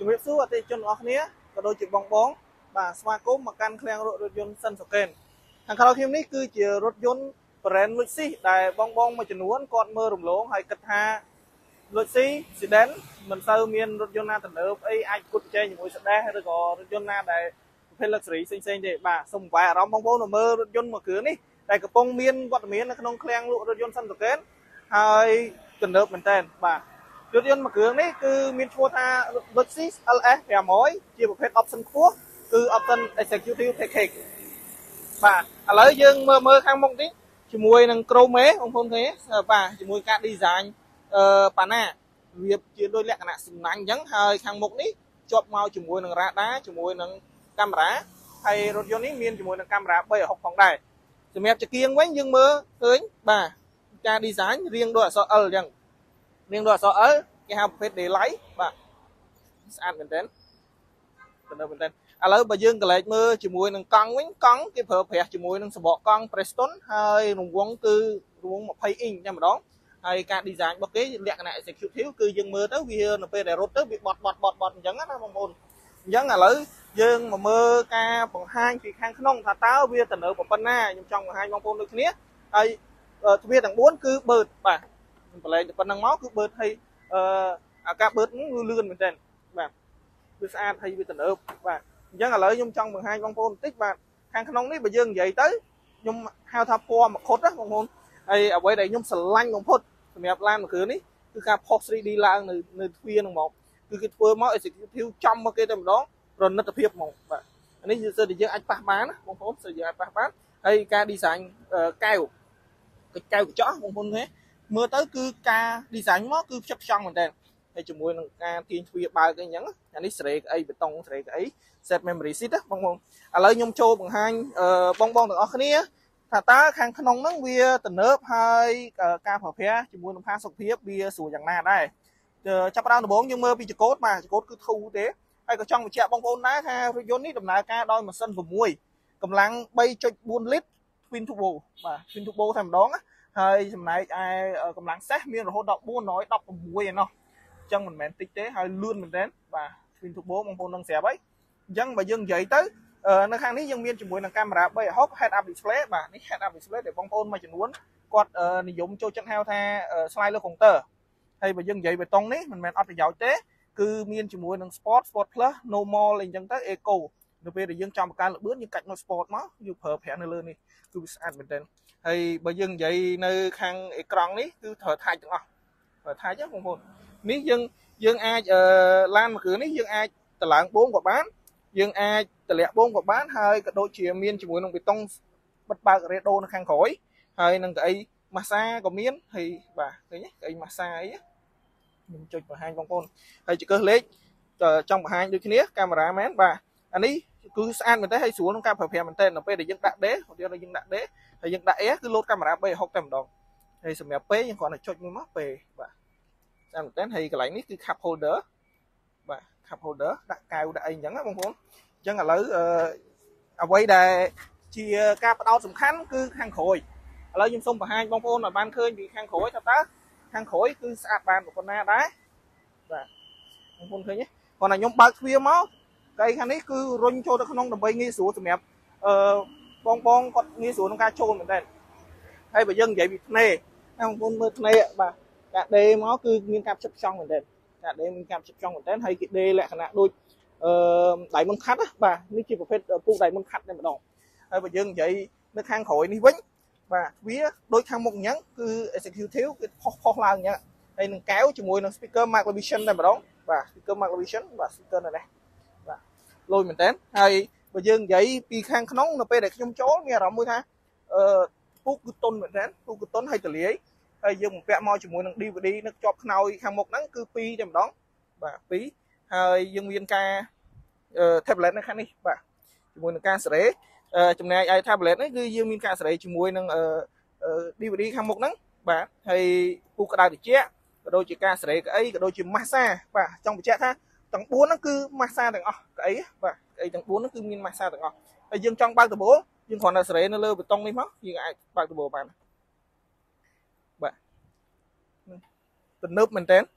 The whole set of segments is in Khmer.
ជំរាបសួរអតិថិជនរបស់គ្នាក៏ដូចជាបងបាទស្វាគមន៍មកកាន់ឃ្លាំងរថយន្តសិនសូកេនខាងក្រោយខ្ញុំនេះគឺជារថយន្ត brand Luxus ដែលបងមួយចំនួនគាត់មើលរំលងហើយគិតថា Luxus sedan មិនសូវមានរថយន្តណាទំនើបអីអាចគត់ប្រជែងជាមួយ sedan ឬក៏រថយន្តណាដែលប្រភេទ luxury ផ្សេងទេបាទសូមបង្វែរអារម្មណ៍បងប្អូនមកមើលរថយន្តមួយគ្រឿងនេះដែលកំពុងមានវត្តមាននៅក្នុងឃ្លាំងលក់រថយន្តសិនសូកេនហើយទំនើបមែនតើបាទរថយន្តមួយគ្រឿងនេះគឺមានឈ្មោះថា Luxus LS 500ជាប្រភេទ option ខ្ពស់គឺ option executive package បាទឥឡូវយើងមើលខាងមុខនេះជាមួយនឹង chrome បងប្អូនឃើញបាទជាមួយការ design ប៉ាណាវាជាដូចលក្ខណៈសំណាញ់អញ្ចឹងហើយខាងមុខនេះជាប់មកជាមួយនឹង radar ជាមួយនឹងកាមេរ៉ាហើយរថយន្តនេះមានជាមួយនឹងកាមេរ៉ា360ផងដែរសម្រាប់ចង្គៀងវិញយើងមើលឃើញបាទការ design រៀងដូចអក្សរ L អញ្ចឹងរៀងដូចអក្សរ L គេហៅប្រភេទ daylight បាទស្អាតមែនទែនទំនើបមែនទែនឥឡូវបើយើងកលែកមើលជាមួយនឹងកង់វិញកង់គេប្រើប្រាស់ជាមួយនឹងសំបកកង់ Preston ហើយរង្វង់គឺរង្វង់20អ៊ីងតែម្ដងហើយការ design របស់គេលក្ខណៈ executive គឺយើងមើលទៅវានៅពេលដែលរត់ទៅវាបត់អញ្ចឹងណាបងប្អូនអញ្ចឹងឥឡូវយើងមកមើលការបង្ហាញពីខាងក្នុងថាតើវាទៅនៅប៉ុណ្ណាខ្ញុំចង់បង្ហាញបងប្អូនដូចគ្នាហើយទ្វារទាំង4គឺបឺតបាទខ្ញុំបលែងទៅប៉ុណ្ណឹងមកគឺបឺតហើយអាការបឺតហ្នឹងលឿនមែនទែនបាទវាស្អាតហើយវាទៅបាទអញ្ចឹងឥឡូវខ្ញុំចង់បង្ហាញបងប្អូនបន្តិចបាទខាងក្នុងនេះបើយើងនិយាយទៅខ្ញុំហៅថាពណ៌មកខុតណាបងប្អូនហើយអ្វីដែលខ្ញុំស្រឡាញ់បំផុតសម្រាប់ឡានមួយគ្រឿងនេះគឺការផុស 3D ឡើងនៅទ្វារហ្នឹងមកគឺគេធ្វើមក executive ចំមកគេតែម្ដងប្រណិតភាពហ្មងបាទនេះគឺសិតតែយើងអាចប៉ះបានណាបងប្អូនសិតយើងអាចប៉ះបានហើយការ design កែវកញ្ចក់បងប្អូនមើលទៅគឺការ design មកគឺផ្ចិតផ្ចង់មែនតើហើយជាមួយនឹងការទាញទ្វារបើកអីចឹងអានេះស្រេកអីបេតុងស្រេកអី set memory seat ណាបងប្អូនឥឡូវខ្ញុំចូលបង្ហាញបងទាំងអស់គ្នាថាតើខាងក្នុងហ្នឹងវាទំនើបហើយការប្រើប្រាស់ជាមួយនឹងផាសុខភាពវាស្រួលយ៉ាងណាដែរចាប់ផ្ដើមដំបូងយើងមើលពីចង្កូតបាទចង្កូតគឺធូរទេហើយក៏ចង់បញ្ជាក់បងប្អូនដែរថារថយន្តនេះដំណើរការដោយម៉ាស៊ីន6កម្លាំង 3.4 លីត្រ twin turbo បាទ twin turbo តែម្ដងហើយចំណែកឯកម្លាំងសេះមានរហូតដល់416ឯណោះអញ្ចឹងមិនមែនតិចទេហើយលឿនមែនទែនបាទ twin turbo បងប្អូននឹងស្រាប់ហើយអញ្ចឹងបើយើងនិយាយទៅនៅខាងនេះយើងមានជាមួយនឹងកាមេរ៉ា360 head up display បាទនេះ head up display ដែលបងប្អូនមួយចំនួនគាត់និយមចូលចិត្តហៅថា slide លើ counter ហើយបើយើងនិយាយបេតុងនេះមិនមែនអត់ប្រយោជន៍ទេគឺមានជាមួយនឹង sport plus normal អីចឹងទៅ eco នៅពេលដែលយើងចង់បង្កើនល្បឿនយើងកាច់មក sport មកយើងប្រើប្រាស់នៅលើនេះគឺវាស្អាតមែនទែនហើយបើយើងនិយាយនៅខាងអេក្រង់នេះគឺត្រូវថាច់ទាំងអស់ត្រូវថាច់ហ្នឹងបងប្អូននេះយើងអាចឡានមួយគ្រឿងនេះយើងអាចតម្លើងបូងក៏បានយើងអាចតម្លាក់បូងក៏បានហើយក៏ដូចជាមានជាមួយនឹងបេតុងបិទបើករ៉េដូនៅខាងក្រោយហើយនឹងកៅអីម៉ាស្សាក៏មានហើយបាទឃើញទេកៅអីម៉ាស្សាអីខ្ញុំចុចបង្ហាញបងប្អូនហើយចង្កឹះលេខចង់បង្ហាញដូចគ្នាកាមេរ៉ាមែនបាទអានេះគឺស្អាតមែនទេហើយស្រួលក្នុងការប្រើប្រាស់មែនទេនៅពេលដែលយើងដាក់ដេរឧទាហរណ៍យើងដាក់ដេរហើយយើងដាក់អេគឺលោតកាមេរ៉ា360តែម្ដងហើយសម្រាប់ពេយើងគ្រាន់តែចុចមួយមកពេបាទស្អាតមែនទេហើយកន្លែងនេះគឺ cup holder បាទ cup holder ដាក់កែវដាក់អីអញ្ចឹងណាបងប្អូនអញ្ចឹងឥឡូវអ្វីដែលជាការផ្ដោតសំខាន់គឺខាងក្រោយឥឡូវខ្ញុំសូមបង្ហាញបងប្អូនឲ្យបានឃើញពីខាងក្រោយថាតើខាងក្រោយគឺស្អាតបានប៉ុណ្ណាដែរបាទបងប្អូនឃើញទេគាត់ថាខ្ញុំបើកទ្វារមកកៅខាងនេះគឺរុញចូលទៅក្នុងដើម្បីងាយស្រួលសម្រាប់បងគាត់ងាយស្រួលក្នុងការចូលមែនតើហើយបើយើងនិយាយពីធ្នេបងប្អូនមើលធ្នេបាទការដេរមកគឺមានការផ្ចិតផ្ចង់មែនតើការដេរមានការផ្ចិតផ្ចង់មែនតើហើយគេដេរលក្ខណៈដូចដៃមុនខាត់បាទនេះជាប្រភេទពូកដៃមុនខាត់តែម្ដងហើយបើយើងនិយាយនៅខាងក្រោយនេះវិញបាទវាដូចខាងមុខអញ្ចឹងគឺ executive គឺផុសឡើងអញ្ចឹងហើយនឹងកែវជាមួយនឹង speaker Macro Vision តែម្ដងបាទ speaker Macro Vision បាទ speaker នៅនេះបាទលុយមែនតើហើយបើយើងនិយាយពីខាងក្នុងនៅពេលដែលខ្ញុំចូលមានអារម្មណ៍មួយថាពូកគឺតុនមែនតើពូកគឺតុនហើយទលាយហើយយើងបំពាក់មកជាមួយនឹង DVD នៅជាប់ខ្នើយខាងមុខហ្នឹងគឺ2តែម្ដងបាទ2ហើយយើងមានការtablet នៅខាងនេះបាទជាមួយនឹងការសេរីចំណែកឯ tablet នេះគឺយើងមានការសេរីជាមួយនឹងDVD ខាងមុខហ្នឹងបាទហើយពូកក្តៅត្រជាក់ក៏ដូចជាការសេរីក្អីក៏ដូចជាម៉ាស្សាបាទចង់បញ្ជាក់ថាទាំង4ហ្នឹងគឺម៉ាស្សាទាំងអស់ក្អីបាទក្អីទាំង4ហ្នឹងគឺមានម៉ាស្សាទាំងអស់ហើយយើងចង់បើកដបូលយើងគ្រាន់តែសេរីនៅលើបេតុងនេះមកយើងអាចបើកដបូលបានបាទទំនើបមែនតើ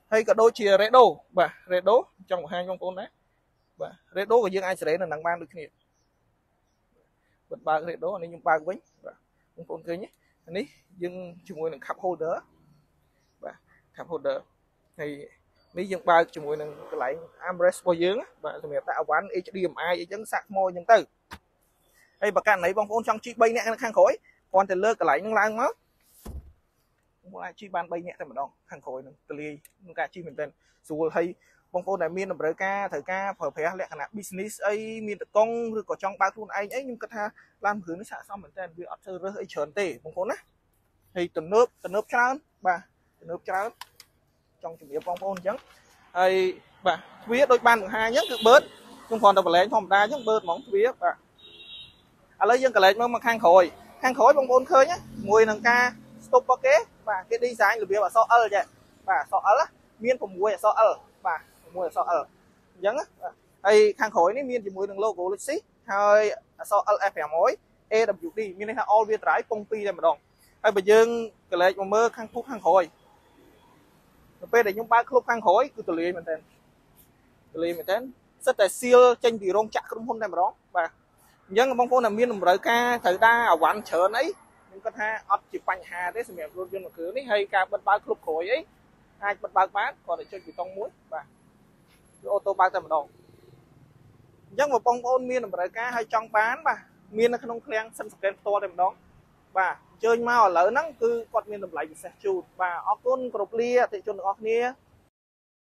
hay cả đôi chia Redo và Redo trong hai trong con đấy và Redo của dương ai sẽ là nặng ban được kia bật ba Redo này nhưng ba vĩnh và con cười nhé anh ấy dương chung môi là cup holder và cup holder thì mấy dương ba chung môi là cái lại armrest bao dương và người tạo quán HDMI chẳng sạc môi những từ hay bà can này bong ôn trong chi bay nè khang khối còn thì lơ cái lại những lang máu lại chi ban bay nhẹ thôi mà đâu khang khối từ ly cả chi mình tên dù hay bong ôn này miên là bờ ca thời ca phở phé lẹ khả business ấy miên công rồi có trong ba thun ấy ấy nhưng cái tha làm hướng nó xả xong mình tên vì ở ấy chởn tê bong ôn á thì tuần nước trơn bà nước trơn trong chủ nghĩa bong ôn chẳng hay bà vía đôi ban hai nhất cứ bớt không còn đâu phải lấy phòng đa nhất bớt móng vía bà lấy dân cả lệ mà khang khối bong ôn khơi nhá mùi nâng ca stop kế và cái design là bia bà so ơ vậy bà so ơ miên của mùi so ơ bà mùi so ơ giống á hay khang khối ní miên chỉ mùi đường logo lịch sĩ hơi so ơ FM mối EWD miên là all việt trái công ty đây mà đòn hay bây giờ cái lệ mà mơ khang phúc khang khối bây để nhung ba club khang khối cứ tự lì mình tên rất là siêu tranh vì rong chặt cũng hôm nay mà đó và dân bong phố là miên một đời ca thời đa ở quán chợ ấy nhưng có tha ấp chỉ bánh hà đấy xem luôn dân một cửa đấy hay ca bên ba club khối ấy hai bên ba bán còn để chơi chỉ con muối và ô tô ba tầm đồng dân một bong ôn miên một đời ca hay trong bán mà miên là không khen sân sкен to tầm đó và chơi mau lỡ nắng cứ quạt miên làm lại bị xe chụp và ở con cột lia thì chôn được nia